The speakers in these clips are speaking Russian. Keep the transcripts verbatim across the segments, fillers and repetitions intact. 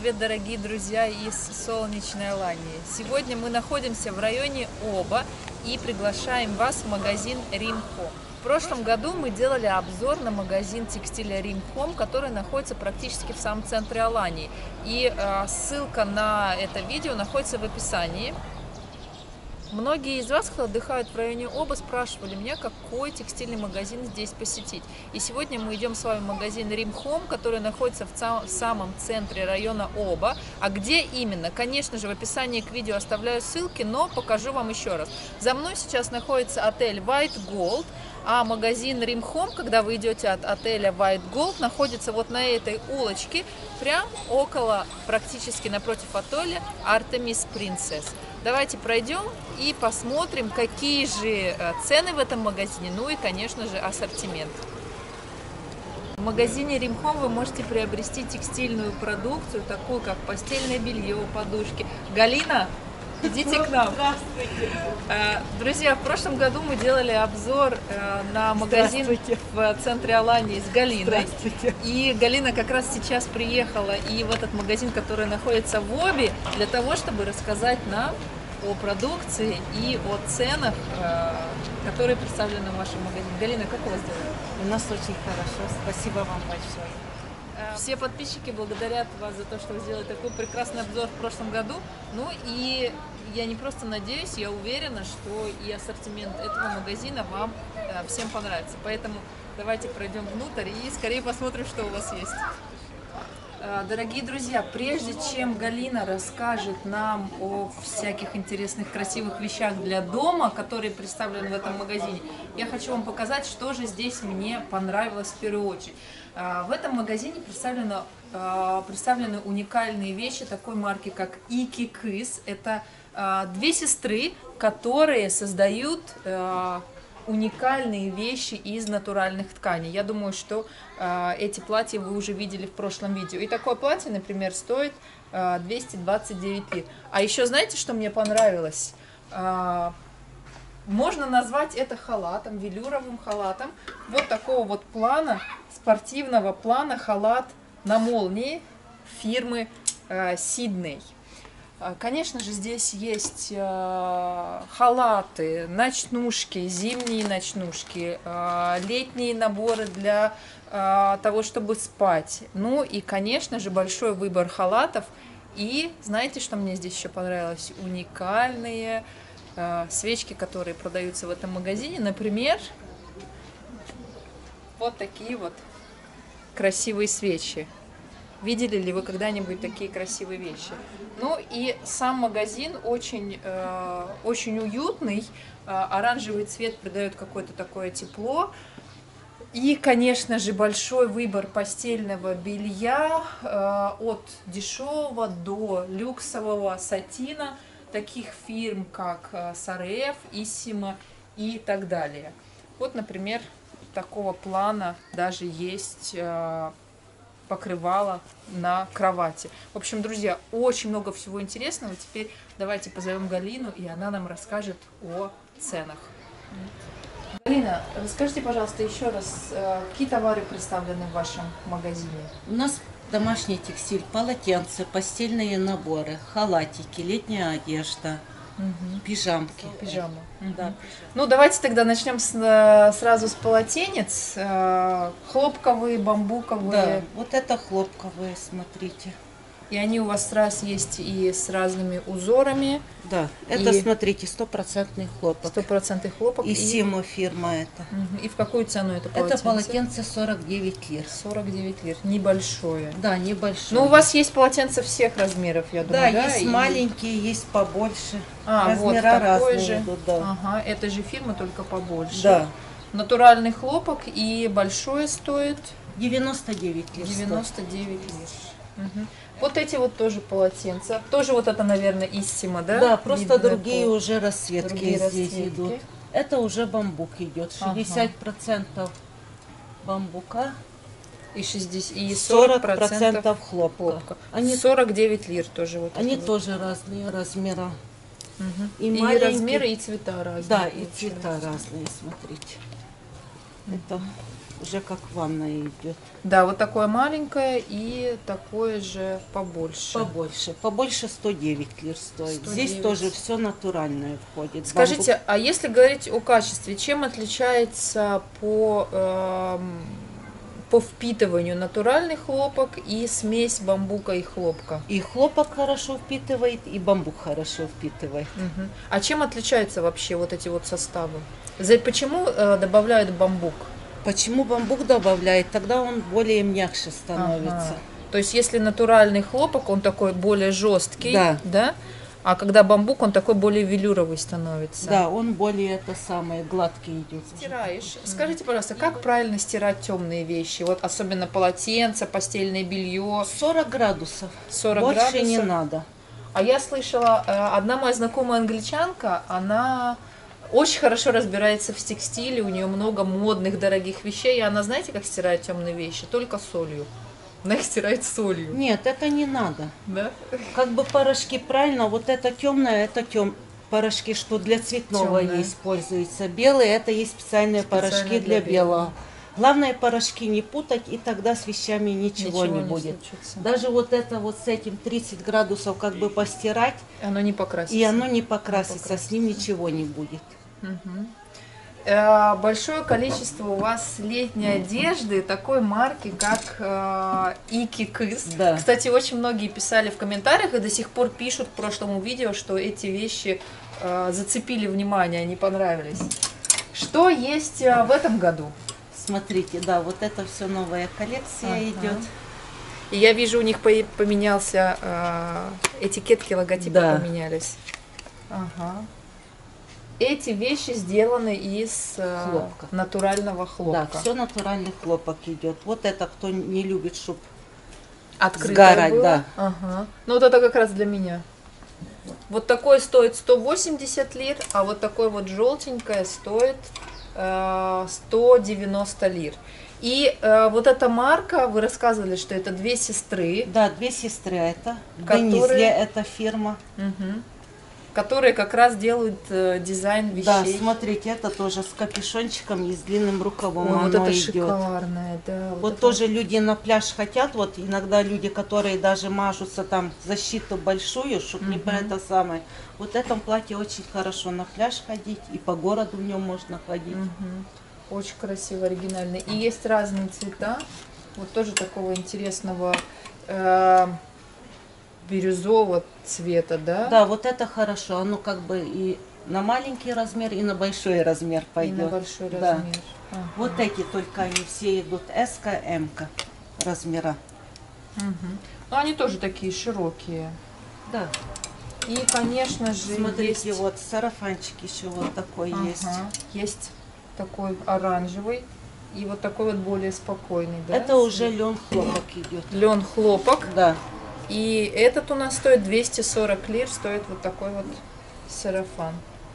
привет, дорогие друзья из солнечной Алании. Сегодня мы находимся в районе Оба и приглашаем вас в магазин Римхом. В прошлом году мы делали обзор на магазин текстиля Римхом, который находится практически в самом центре Алании. И э, ссылка на это видео находится в описании. Многие из вас, кто отдыхают в районе Оба, спрашивали меня, какой текстильный магазин здесь посетить. И сегодня мы идем с вами в магазин Римхом, который находится в самом центре района Оба. А где именно? Конечно же, в описании к видео оставляю ссылки, но покажу вам еще раз. За мной сейчас находится отель White Gold, а магазин Римхом, когда вы идете от отеля White Gold, находится вот на этой улочке, прям около, практически напротив отеля Artemis Princess. Давайте пройдем и посмотрим, какие же цены в этом магазине, ну и, конечно же, ассортимент. В магазине Римхом вы можете приобрести текстильную продукцию, такую как постельное белье, подушки. Галина, идите к нам. Здравствуйте. Друзья, в прошлом году мы делали обзор на магазин в центре Алании с Галиной. И Галина как раз сейчас приехала и в этот магазин, который находится в Обе, для того, чтобы рассказать нам о продукции и о ценах, которые представлены в вашем магазине. Галина, как у вас дела? У нас очень хорошо. Спасибо вам большое. Все подписчики благодарят вас за то, что вы сделали такой прекрасный обзор в прошлом году. Ну и я не просто надеюсь, я уверена, что и ассортимент этого магазина вам всем понравится. Поэтому давайте пройдем внутрь и скорее посмотрим, что у вас есть. Дорогие друзья, прежде чем Галина расскажет нам о всяких интересных, красивых вещах для дома, которые представлены в этом магазине, я хочу вам показать, что же здесь мне понравилось в первую очередь. В этом магазине представлено, представлены уникальные вещи такой марки, как Ики Кыс. Это две сестры, которые создают уникальные вещи из натуральных тканей. Я думаю, что э, эти платья вы уже видели в прошлом видео. И такое платье, например, стоит э, двести двадцать девять лир. А еще знаете, что мне понравилось? Э, можно назвать это халатом, велюровым халатом. Вот такого вот плана, спортивного плана халат на молнии фирмы э, Сидней. Конечно же, здесь есть э, халаты, ночнушки, зимние ночнушки, э, летние наборы для э, того, чтобы спать. Ну и, конечно же, большой выбор халатов. И знаете, что мне здесь еще понравилось? Уникальные э, свечки, которые продаются в этом магазине. Например, вот такие вот красивые свечи. Видели ли вы когда-нибудь такие красивые вещи? Ну и сам магазин очень, э, очень уютный, э, оранжевый цвет придает какое-то такое тепло. И, конечно же, большой выбор постельного белья, э, от дешевого до люксового сатина, таких фирм как Сареф, Иссимо и так далее. Вот, например, такого плана даже есть э, покрывало на кровати. В общем, друзья, очень много всего интересного. Теперь давайте позовем Галину, и она нам расскажет о ценах. Галина, расскажите, пожалуйста, еще раз, какие товары представлены в вашем магазине? У нас домашний текстиль, полотенца, постельные наборы, халатики, летняя одежда, угу. пижамки. Пижама. Угу. Да. Ну, давайте тогда начнем с, сразу с полотенец. Хлопковые, бамбуковые. Да, вот это хлопковые, смотрите. И они у вас раз есть и с разными узорами. Да, это, и... смотрите, стопроцентный хлопок. Стопроцентный хлопок. И Симо фирма это. Угу. И в какую цену это полотенце? Это полотенце сорок девять лир. сорок девять лир. Небольшое. Да, небольшое. Но у вас есть полотенца всех размеров, я думаю, да? Да, есть и... маленькие, есть побольше. А, размера вот такой разные же. идут, да. Ага, это же фирма, только побольше. Да. Натуральный хлопок, и большое стоит? девяносто девять лир. девяносто девять лир. Угу. Вот эти вот тоже полотенца. Тоже вот это, наверное, Иссимо, да? Да, просто Видно другие по... уже расцветки другие здесь расцветки. идут. Это уже бамбук идет. шестьдесят процентов ага. бамбука и, шестьдесят, и сорок процентов хлопка. хлопка. Они, сорок девять лир тоже. Вот они вот. тоже разные размера. Угу. И, и маленькие... размеры, и цвета разные. Да, и цвета разные, смотрите. Это уже как ванная идет. Да, вот такое маленькое и такое же побольше. Побольше. Побольше сто девять лир стоит. сто Здесь девять. тоже все натуральное входит. Скажите, Бамбук. а если говорить о качестве, чем отличается по, эм, по впитыванию натуральный хлопок и смесь бамбука и хлопка? И хлопок хорошо впитывает, и бамбук хорошо впитывает. Мгм. А чем отличаются вообще вот эти вот составы? За- Почему э, добавляют бамбук? Почему бамбук добавляет? Тогда он более мягче становится. Ага. То есть если натуральный хлопок, он такой более жесткий, Да. да? А когда бамбук, он такой более велюровый становится. Да, он более это самое гладкий идет. Стираешь. Скажите, пожалуйста, как правильно стирать темные вещи? Вот особенно полотенце, постельное белье. сорок градусов. сорок Больше градусов. не надо. А я слышала, э, одна моя знакомая англичанка, она очень хорошо разбирается в текстиле, у нее много модных, дорогих вещей, и она, знаете, как стирает темные вещи? Только солью. Она их стирает солью. Нет, это не надо. Да? Как бы порошки правильно, вот это темное, это тем порошки, что для цветного Тёмное. используется. Белые, это есть специальные Специально порошки для для белого. Главное порошки не путать, и тогда с вещами ничего, не будет. случится. Даже вот это вот с этим тридцать градусов как бы постирать, Оно не покрасится. и оно не покрасится, Не покрасится. с ним ничего не будет. Мгм. Э, Большое количество у вас летней одежды такой марки, как э, Ики Кыс. Да. Кстати, очень многие писали в комментариях и до сих пор пишут к прошлому видео, что эти вещи э, зацепили внимание, они понравились. Что есть э, в этом году? Смотрите, да, вот это все новая коллекция Ага. идет. И я вижу, у них по- поменялся э, этикетки, логотипы Да. поменялись. Ага. Эти вещи сделаны из э, Хлопка. натурального Да, хлопка. все натуральный хлопок идет. Вот это кто не любит, чтобы Открытое сгорать, было. да. Ага. Ну вот это как раз для меня. Вот такой стоит сто восемьдесят лир, а вот такой вот желтенькое стоит э, сто девяносто лир. И э, вот эта марка, вы рассказывали, что это две сестры, Да, две сестры это. Которые- Денизле это фирма. мгм, которые как раз делают э, дизайн вещей. Да, смотрите, это тоже с капюшончиком и с длинным рукавом. Ой, вот оно это идет. шикарное, да. Вот это- тоже люди на пляж хотят, вот иногда люди, которые даже мажутся там защиту большую, чтобы не по Мгм. это самое. Вот в этом платье очень хорошо на пляж ходить, и по городу в нем можно ходить. Мгм. Очень красиво, оригинально. И есть разные цвета. Вот тоже такого интересного э, бирюзового цвета, да? Да, вот это хорошо, оно как бы и на маленький размер, и на большой размер И пойдет. на большой Да. размер. Ага. Вот эти только они все идут S, M размера. Мгм. Ну, они тоже такие широкие. Да. И, конечно же, Смотрите, есть... вот сарафанчик еще вот такой Ага. есть. Есть такой оранжевый и вот такой вот более спокойный, да? Это уже лен хлопок идет. Лен хлопок. Да. И этот у нас стоит двести сорок лир, стоит вот такой вот сарафан.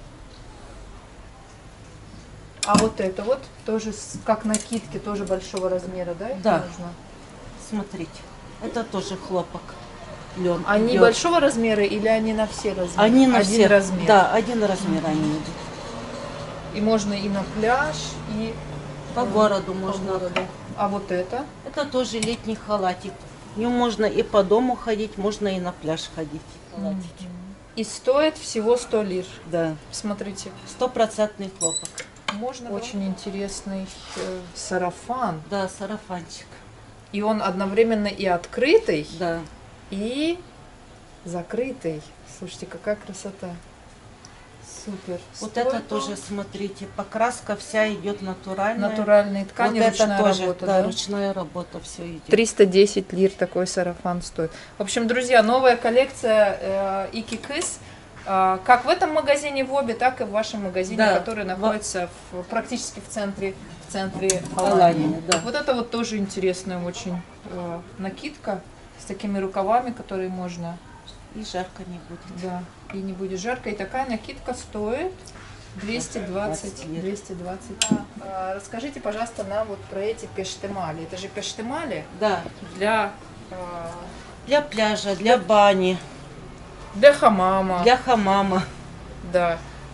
А вот это вот тоже с- как накидки, тоже большого размера, да? их Да. нужно? Смотрите, это тоже хлопок. Лен. Они большого размера или они на все размеры? Они на Один все. размер. Да, один размер они идут. И можно и на пляж, и По э, городу по можно. городу. А вот это? Это тоже летний халатик. В нем можно и по дому ходить, можно и на пляж ходить. Халатики. И стоит всего сто лир. Да. Смотрите, Стопроцентный хлопок. можно очень интересный э, сарафан. Да, сарафанчик. И он одновременно и открытый, Да. и закрытый. Слушайте, какая красота. Супер. Вот Стоит это он тоже, смотрите, покраска вся идет натуральная. натуральные Вот ткани, это ручная тоже, работа. да, да? ручная работа, все идет. триста десять лир такой сарафан стоит. В общем, друзья, новая коллекция э, Ики Кыс. э, как в этом магазине в Обе, так и в вашем магазине, Да, который в- находится в- практически в центре, в центре Алании, Алании. да. Вот это вот тоже интересная очень э, накидка с такими рукавами, которые можно, И жарко не будет. да, и не будет жарко. И такая накидка стоит двести двадцать. лир. двести двадцать. А, расскажите, пожалуйста, нам вот про эти пештемали. Это же пештемали Да, для, э, для пляжа, для бани, для хамама. для хамама. Да.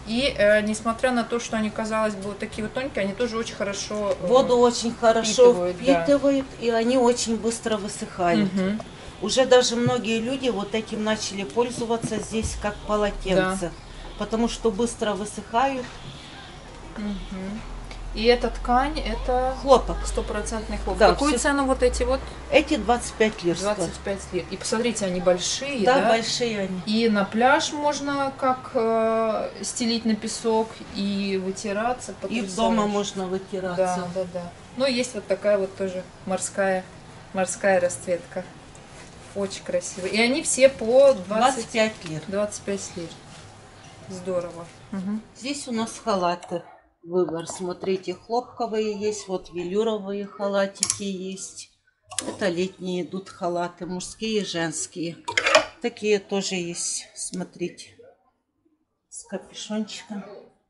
И э, несмотря на то, что они, казалось бы, вот такие вот тонкие, они тоже очень хорошо э, Воду очень хорошо впитывают, впитывают, да. И они очень быстро высыхают. Угу. Уже даже многие люди вот этим начали пользоваться здесь как полотенце, да. Потому что быстро высыхают. Угу. И эта ткань, это хлопок. Стопроцентный хлопок. Да, какую все... цену вот эти вот? Эти двадцать пять лир. двадцать пять лир. И посмотрите, они большие, да? Да, большие они. И на пляж можно как э, стелить на песок и вытираться. И дома можно вытираться. Да, да, да. Ну, есть вот такая вот тоже морская, морская расцветка. Очень красивая. И они все по двадцать, двадцать пять лир. двадцать пять лир. Здорово. Угу. Здесь у нас халаты. Выбор, смотрите, хлопковые есть, вот велюровые халатики есть. Это летние идут халаты, мужские и женские. Такие тоже есть, смотрите, с капюшончиком.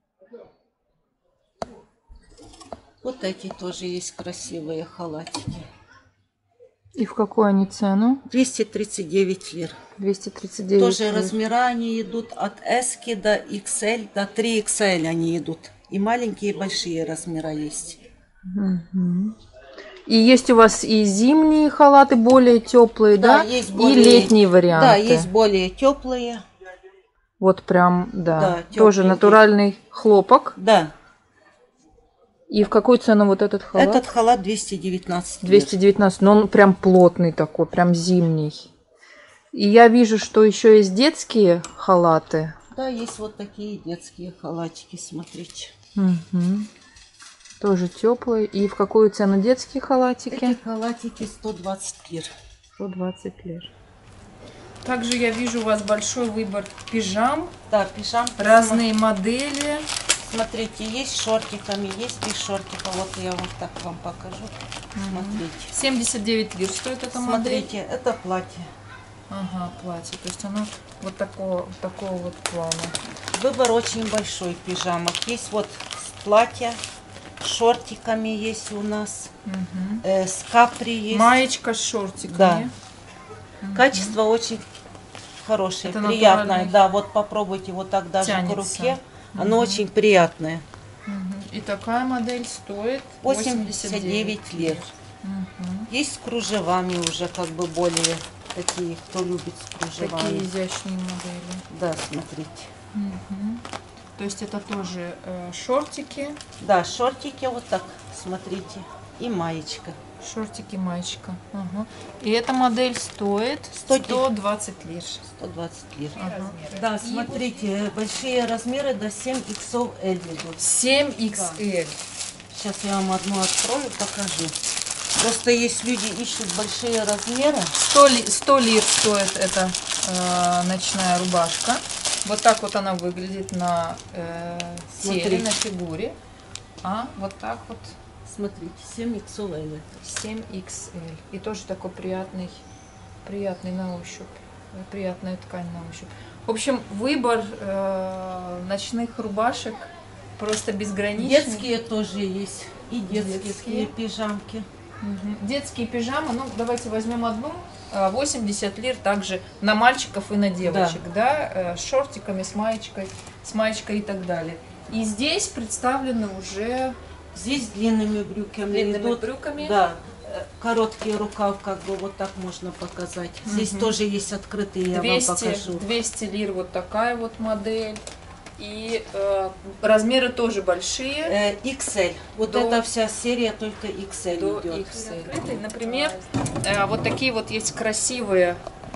Вот эти тоже есть красивые халатики. И в какую они цену? двести тридцать девять лир. двести тридцать девять тоже лир. размера они идут от эс до икс эль, до три икс эль они идут. И маленькие, и большие размера есть. Угу. И есть у вас и зимние халаты более теплые, да? Да, есть более... И летние варианты. Да, есть более теплые. Вот прям, да. Да, тоже натуральный хлопок. Да. И в какую цену вот этот халат? Этот халат двести девятнадцать. двести девятнадцать, но он прям плотный такой, прям зимний. И я вижу, что еще есть детские халаты. Да, есть вот такие детские халатики, смотрите. Угу. Тоже теплые. И в какую цену детские халатики? Эти халатики сто двадцать лир. сто двадцать лир. Также я вижу у вас большой выбор пижам. Да, пижам. Разные модели. Смотрите, есть с шортиками, есть без шортиков. Вот я вот так вам покажу. Угу. Смотрите. семьдесят девять лир стоит эта модель. Смотрите, это платье. Ага, платье. То есть оно вот такого, такого вот плана. Выбор очень большой пижамок. Есть вот платья с шортиками есть у нас. Угу. Э, с капри есть. Маечка с шортиками. Да. Угу. Качество очень хорошее, это приятное. натуральный. Да, вот попробуйте вот так даже Тянется. к руке. Угу. Оно очень приятное. Угу. И такая модель стоит восемьдесят девять лир. Угу. Есть с кружевами уже как бы более такие, кто любит с кружевами. Такие изящные модели. Да, смотрите. Угу. То есть это тоже э, шортики. Да, шортики вот так, смотрите. И маечка. Шортики, маечка. Угу. И эта модель стоит сто двадцать лир. сто двадцать лир. Ага. Да, и смотрите, вот большие размеры до семь икс эль идут. семь икс эль. Да. Сейчас я вам одну открою, покажу. Просто есть люди ищут большие размеры. сто, ли, сто лир стоит эта э, ночная рубашка. Вот так вот она выглядит на э, теле, на фигуре. А вот так вот. Смотрите, семь икс эль. семь икс эль. И тоже такой приятный, приятный на ощупь. Приятная ткань на ощупь. В общем, выбор э, ночных рубашек просто безграничный. Детские тоже есть. И детские, детские. пижамки. Угу. Детские пижамы, ну давайте возьмем одну. восемьдесят лир также на мальчиков и на девочек, да, да? С шортиками, с маечкой, с маечкой и так далее. И здесь представлены уже... Здесь длинными брюками. Длинными идут, брюками. Да. Короткий рукав, как бы вот так можно показать. Здесь угу. тоже есть открытые, я двести, вам покажу. двести лир вот такая вот модель. И э, размеры тоже большие. Э, икс эль. Вот до, эта вся серия только икс эль до идет. икс эль. Например, э, вот такие вот есть красивые.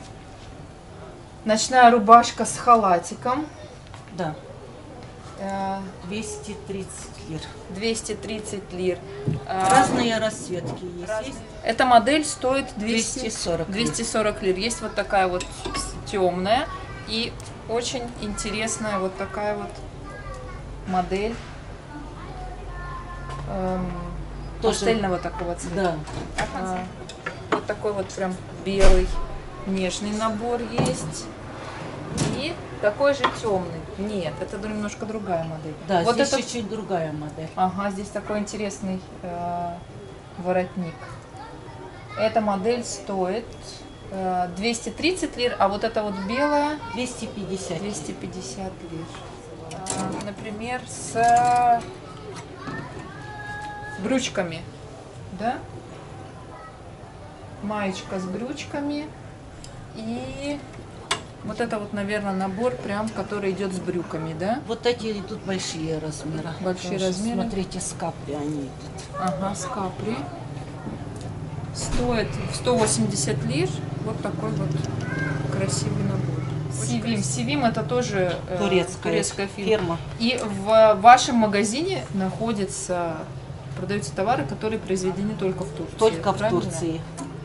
Ночная рубашка с халатиком. Да. Э, двести тридцать лир. двести тридцать лир. Разные расцветки есть. Раз... Эта модель стоит двести сорок лир. двести сорок лир. Есть вот такая вот темная и очень интересная вот такая вот модель эм, пастельного такого цвета. Да. А, вот такой вот прям белый нежный набор есть. И такой же темный. Нет, это немножко другая модель. Да, вот здесь это... чуть-чуть другая модель. Ага, здесь такой интересный э, воротник. Эта модель стоит э, двести тридцать лир, а вот эта вот белая двести пятьдесят. двести пятьдесят лир. например, с брючками, да? Маечка с брючками. И вот это вот, наверное, набор прям, который идет с брюками, да? Вот эти идут большие размеры. Большие Тоже, размеры. Смотрите, с капри они идут. Ага, с капри. Стоит сто восемьдесят лир. Вот такой вот красивый набор. Сивим. Сивим это тоже э, Турецкая, турецкая фирма. фирма. И в вашем магазине находятся, продаются товары, которые произведены только в Турции. Только правильно? в Турции.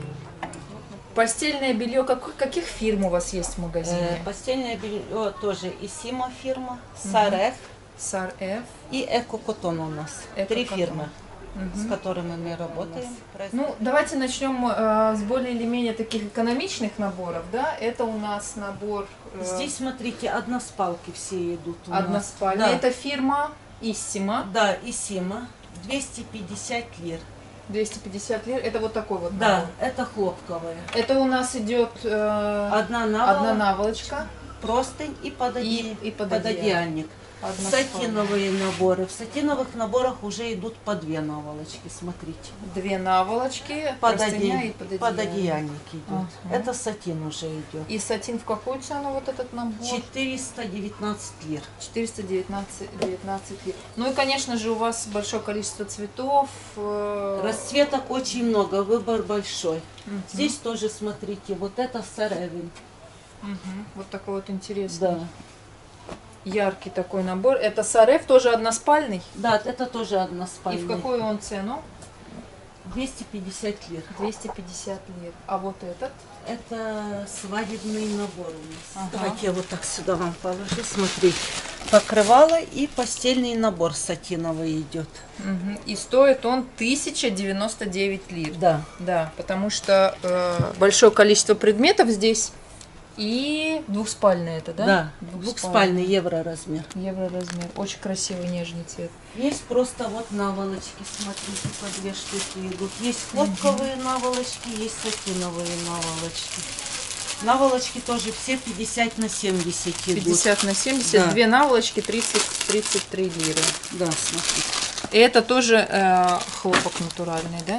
Постельное белье как, каких фирм у вас есть в магазине? Э, постельное белье тоже Исима фирма, Сареф Сар-Эф. и Эко-Котон у нас. Три Эко-Котон. фирмы, Мгм. с которыми мы работаем. Ну, давайте начнем э, с более или менее таких экономичных наборов, да? Это у нас набор э, Здесь, смотрите, односпалки все идут у нас. односпальный. Да. Это фирма Иссима. Да, Исима, двести пятьдесят лир. двести пятьдесят лир. Это вот такой вот Да, набор. это хлопковые. Это у нас идет э, Одна наволочка, одна наволочка простынь и, пододи... и, и пододеяльник. пододеяльник. Односпальный. Сатиновые наборы. В сатиновых наборах уже идут по две наволочки, смотрите. Две наволочки, простыня и Пододе... пододеяльник. Пододеяльник идет. Ага. Это сатин уже идет. И сатин в какую цену вот этот набор? четыреста девятнадцать лир. четыреста девятнадцать лир. Ну и, конечно же, у вас большое количество цветов. э, Расцветок очень много, выбор большой. Мгм. Здесь тоже, смотрите, вот это саревин. Мгм. Вот такой вот интересный. Да. Яркий такой набор. Это Сареф, тоже односпальный. Да, это тоже И односпальный. в какую он цену? двести пятьдесят лир. двести пятьдесят лир. А вот этот? Это свадебный набор у нас. Ага. Давайте я вот так сюда вам положу. Смотрите. Покрывало и постельный набор сатиновый идет. Мгм. И стоит он тысяча девяносто девять лир. Да. Да, потому что э, большое количество предметов здесь. И двухспальный это, да? Да. Двухспальный евро размер. Евро размер. Очень красивый нежный цвет. Есть просто вот наволочки, смотрите, по две штуки идут. Есть хлопковые наволочки, есть сатиновые наволочки. Наволочки тоже все пятьдесят на семьдесят идут. пятьдесят на семьдесят, Да. две наволочки, тридцать тридцать три лиры. Да, смотрите. И это тоже э, хлопок натуральный, да?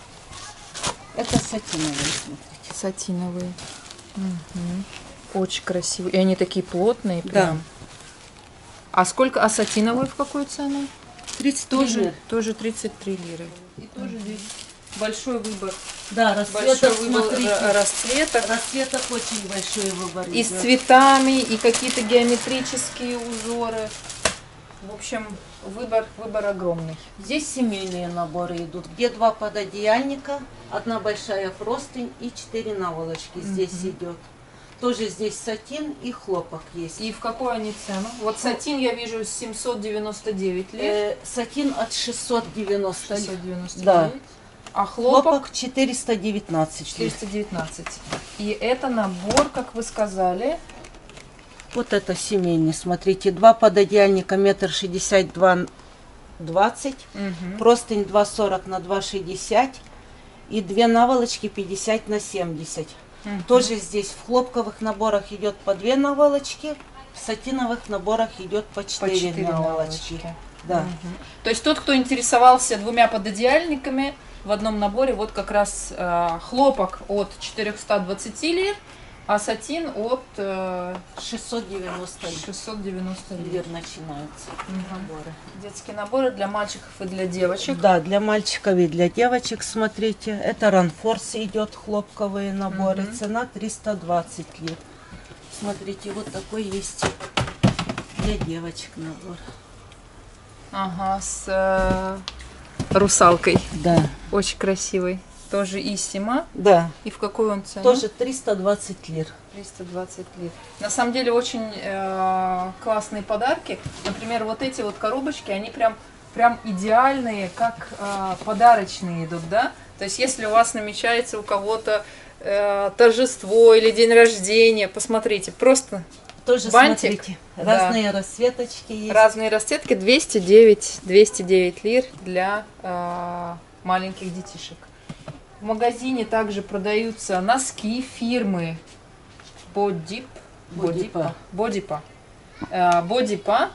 Это сатиновые, смотрите. Сатиновые. Мгм. Очень красивые. И они такие плотные Да. прям. А сколько? А сатиновые в какую цену? тридцать Тоже, лир. тоже тридцать три лиры. И тоже здесь большой выбор. Да, Большой расцветок, выбор смотрите. ра- расцветок. Расцветок очень большой выбор. И с идет. цветами, и какие-то геометрические узоры. В общем, выбор, выбор огромный. Здесь семейные наборы идут, где два пододеяльника, одна большая простынь и четыре наволочки здесь идет. Тоже здесь сатин и хлопок есть. И в какую они цену? Вот сатин я вижу семьсот девяносто девять лир. Э, сатин от шестьсот девяносто. шестьсот девяносто девять. Да. А хлопок Хлопок четыреста девятнадцать. четыреста девятнадцать. И это набор, как вы сказали, Вот это семейный, смотрите, два пододеяльника метр шестьдесят два двадцать, Мгм. простынь два сорок на два шестьдесят и две наволочки пятьдесят на семьдесят. Мгм. Тоже здесь в хлопковых наборах идет по две наволочки, в сатиновых наборах идет по по четыре четыре наволочки. наволочки. Да. Мгм. То есть тот, кто интересовался двумя пододеяльниками в одном наборе, вот как раз э, хлопок от четырёхсот двадцати лир, а сатин от э, шестьсот девяносто шестьсот девяносто лир. лир начинаются наборы. Детские наборы для мальчиков и для девочек. Да, для мальчиков и для девочек, смотрите. Это Ранфорс идет, хлопковые наборы. Мгм. Цена триста двадцать лир. Смотрите, вот такой есть для девочек набор. Ага, с э, русалкой. Да. Очень красивый. Тоже Иссима. Да, И в какую он цену? тоже триста двадцать лир. триста двадцать лир. На самом деле очень э, классные подарки. Например, вот эти вот коробочки, они прям, прям идеальные, как э, подарочные идут, да? То есть если у вас намечается у кого-то э, торжество или день рождения, посмотрите, просто Тоже бантик. смотрите, Да. разные расцветочки есть. разные расцветки, двести девять, двести девять лир для э, маленьких детишек. В магазине также продаются носки фирмы Бодип. Бодипа. Бодипа. Бодипа. Э, Бодипа.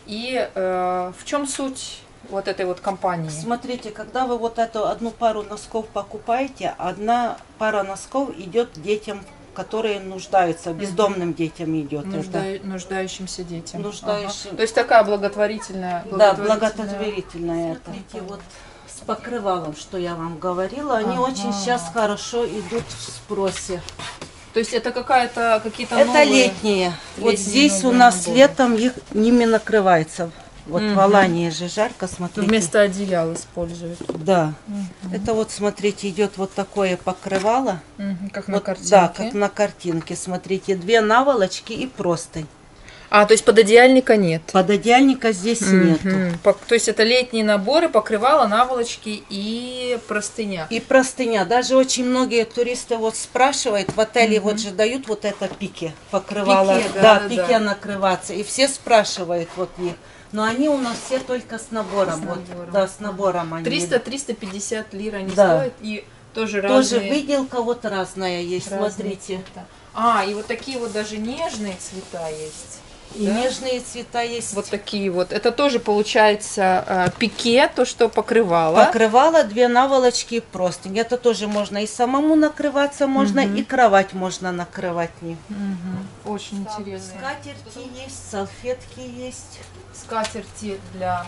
И э, в чем суть вот этой вот компании? Смотрите, когда вы вот эту одну пару носков покупаете, одна пара носков идет детям, которые нуждаются, бездомным детям идет. Нужда... Нуждающимся детям. Нуждающим... Ага. То есть такая благотворительная. Да, благотворительная. это. Смотрите, вот с покрывалом, что я вам говорила, они ага. очень сейчас хорошо идут в спросе. То есть это какая-то какие-то Это новые... летние. Вот здесь у нас наборы. Летом их ними накрывается. Вот угу. в Алании же жарко, смотрите. Вместо одеяла используют. Да. Угу. Это вот, смотрите, идет вот такое покрывало. Угу. Как вот, на картинке. Да, как на картинке. Смотрите, две наволочки и простынь. А, то есть пододеяльника нет? Пододеяльника здесь угу. нету. То есть это летние наборы, покрывало, наволочки и простыня. И простыня. Даже очень многие туристы вот спрашивают, в отеле угу. вот же дают вот это пике, покрывало. Пике, да, да, да, пике да. накрываться. И все спрашивают вот их. Но они у нас все только с набором. С набором. Вот, да, с набором они. триста — триста пятьдесят лир они да. стоят. И тоже разные. Тоже выделка вот разная есть, разные смотрите. Цвета. А, и вот такие вот даже нежные цвета есть. И да? Нежные цвета есть. Вот такие вот. Это тоже получается э, пике, то, что покрывало. Покрывало, две наволочки, простынь. Это тоже можно и самому накрываться, можно угу. и кровать можно накрывать ним. Угу. Очень так, интересно. Скатерти есть, салфетки есть. Скатерти для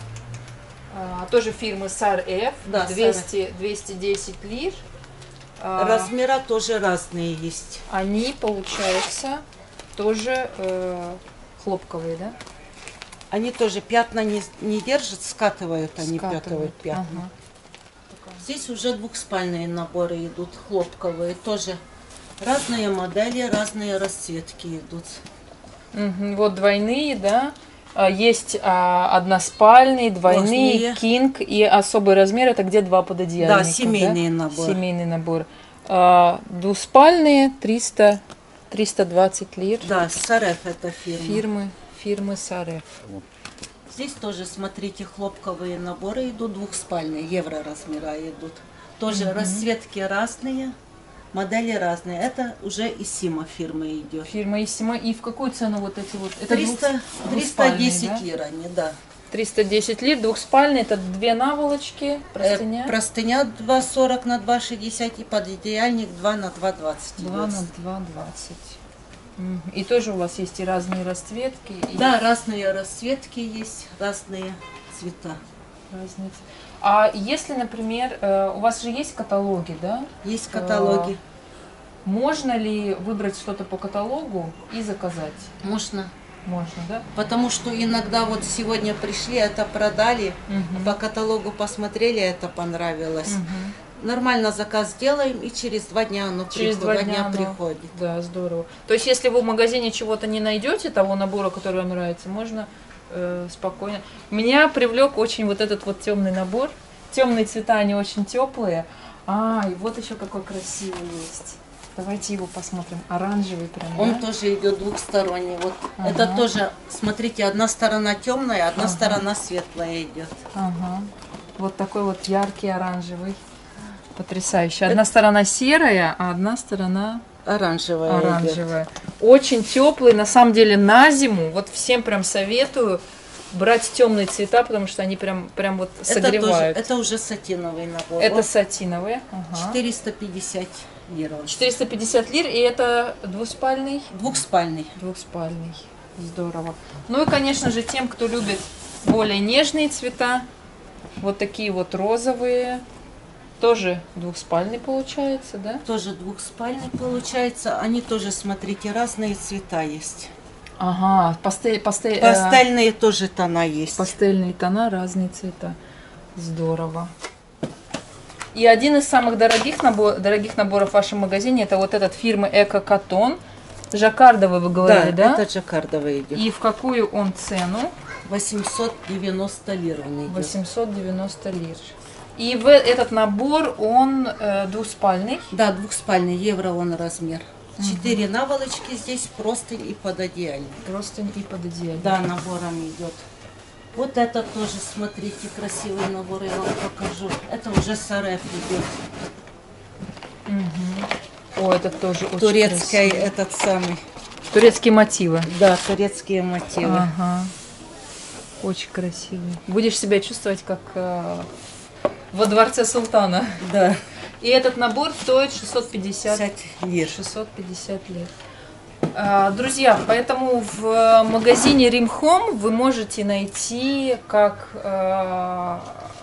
э, тоже фирмы Сар-Эф. Да, двести, двести десять лир. Размера тоже разные есть. Они, получается, тоже... Э, хлопковые, да? Они тоже пятна не, не держат, скатывают они скатывают пятна. Ага. Здесь уже двухспальные наборы идут, хлопковые, тоже разные модели, разные расцветки идут. Угу. Вот двойные, да? Есть а, односпальные, двойные, кинг и особый размер, это где два пододеяльника. Да, семейные да? наборы. Семейный набор. А, двуспальные триста, триста двадцать лир. Да, Сар-Эф это фирма. Фирмы, фирмы Сар-Эф. Здесь тоже, смотрите, хлопковые наборы идут, двухспальные, евро размера идут. Тоже mm-hmm. расцветки разные, модели разные. Это уже Исима фирма идет. Фирма Исима. И в какую цену вот эти вот? Это триста, триста десять да? лир они, да. триста десять лир, двухспальные, это две наволочки, простыня. Э, простыня два сорок на два шестьдесят и пододеяльник два на два двадцать. два на два двадцать. И тоже у вас есть и разные расцветки? И... Да, разные расцветки есть, разные цвета. Разные. А если, например, у вас же есть каталоги, да? Есть каталоги. Можно ли выбрать что-то по каталогу и заказать? Можно. Можно, да? Потому что иногда вот сегодня пришли, это продали, угу. по каталогу посмотрели, это понравилось. Угу. Нормально заказ делаем, и через два дня оно через приходит. Два дня, дня оно... приходит. Да, здорово. То есть, если вы в магазине чего-то не найдете, того набора, который вам нравится, можно э, спокойно. Меня привлек очень вот этот вот темный набор. Темные цвета, они очень теплые. А, и вот еще какой красивый есть. Давайте его посмотрим. Оранжевый прям. Он да? тоже идет двухсторонний. Вот ага. это тоже, смотрите, одна сторона темная, одна ага. сторона светлая идет. Ага. Вот такой вот яркий оранжевый. Потрясающе. Одна это... сторона серая, а одна сторона оранжевая. оранжевая. Идет. Очень теплый, на самом деле на зиму. Вот всем прям советую брать темные цвета, потому что они прям, прям вот согревают. Это, тоже, это уже сатиновый набор. Это вот. сатиновые. Ага. четыреста пятьдесят лир. четыреста пятьдесят лир, и это двуспальный? Двухспальный. Двухспальный. Здорово. Ну и, конечно же, тем, кто любит более нежные цвета, вот такие вот розовые, тоже двухспальный получается, да? Тоже двухспальный получается. Они тоже, смотрите, разные цвета есть. Ага, пастель, пастель, пастельные э, тоже тона есть. Пастельные тона, разные цвета. Здорово. И один из самых дорогих, набор, дорогих наборов в вашем магазине, это вот этот фирмы Эко Катон. Жаккардовый, вы говорили, да? Да, это жаккардовый идет. И в какую он цену? восемьсот девяносто лир он идет. восемьсот девяносто лир. И в этот набор он э, двуспальный? Да, двухспальный, евро он размер. Четыре угу. наволочки здесь, простынь и пододеяльник. Простынь и пододеяльник. Да, набором идет. Вот это тоже, смотрите, красивый набор, я вам покажу. Это уже Сар-Эф идет. Угу. О, это тоже очень турецкий красивый. Этот самый. Турецкие мотивы. Да, турецкие мотивы. Ага. Очень красивый. Будешь себя чувствовать как э, во дворце султана. Да. И этот набор стоит шестьсот пятьдесят лир. шестьсот пятьдесят лир. А, друзья, поэтому в магазине Римхом вы можете найти как э,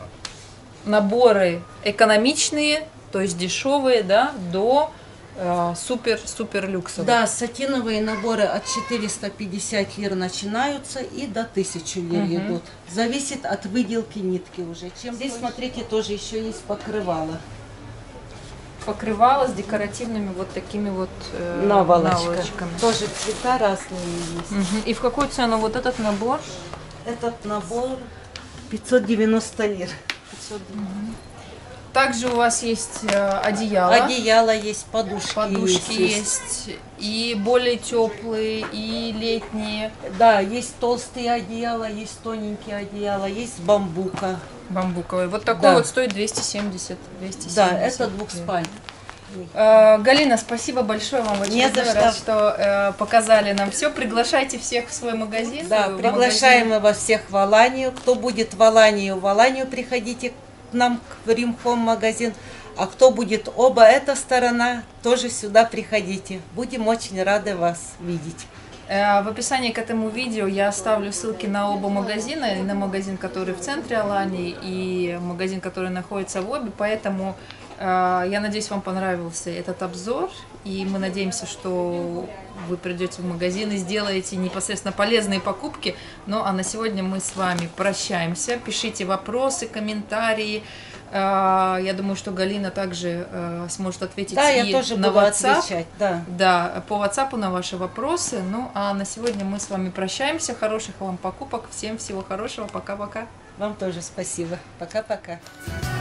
наборы экономичные, то есть дешевые, да, до супер-супер люксовых. Да, сатиновые наборы от четырёхсот пятидесяти лир начинаются и до тысячи лир Мгм. идут. Зависит от выделки нитки уже. Чем здесь, смотрите, тоже еще есть покрывало. Покрывало с декоративными вот такими вот э, Наволочка. наволочками. Тоже цвета разные есть. Мгм. И в какую цену вот этот набор? Этот набор пятьсот девяносто лир. пятьсот. Также у вас есть э, одеяло. Одеяло есть, подушки, Подушки есть. есть, и более теплые, и летние. Да, есть толстые одеяла, есть тоненькие одеяла, есть бамбука. Бамбуковые. Вот такой Да. вот стоит двести семьдесят. двести семьдесят. Да, это двухспальный. Э, Галина, спасибо большое вам. В Не за очередной что. раз, что э, показали нам все. Приглашайте всех в свой магазин. Да, в приглашаем магазин. мы вас всех в Аланию. Кто будет в Аланию, в Аланию приходите к нам в Римхом магазин. А кто будет оба эта сторона, тоже сюда приходите. Будем очень рады вас видеть. Э, В описании к этому видео я оставлю ссылки на оба магазина, и на магазин, который в центре Алании, и магазин, который находится в Обе, поэтому э, я надеюсь, вам понравился этот обзор, и мы надеемся, что вы придете в магазин и сделаете непосредственно полезные покупки. Ну а на сегодня мы с вами прощаемся. Пишите вопросы, комментарии. Э, Я думаю, что Галина также э, сможет ответить Да, и я тоже на буду WhatsApp. отвечать. Да. Да, по WhatsApp на ваши вопросы. Ну, а на сегодня мы с вами прощаемся. Хороших вам покупок. Всем всего хорошего. Пока-пока. Вам тоже спасибо. Пока-пока.